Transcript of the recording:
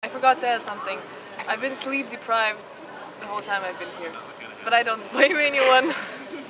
I forgot to add something. I've been sleep deprived the whole time I've been here. But I don't blame anyone.